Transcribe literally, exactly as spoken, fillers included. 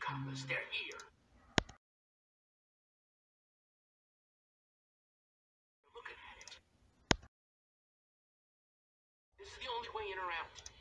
compass. They're here. Looking at it. This is the only way in or out.